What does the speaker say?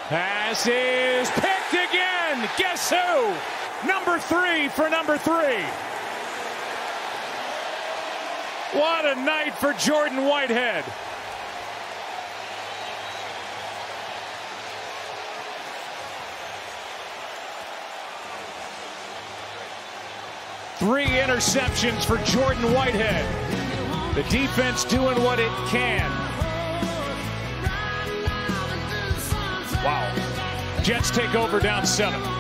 Pass is picked again. Guess who? Number 3 for number 3. What a night for Jordan Whitehead. Three interceptions for Jordan Whitehead. The defense doing what it can. Wow. Jets take over down 7.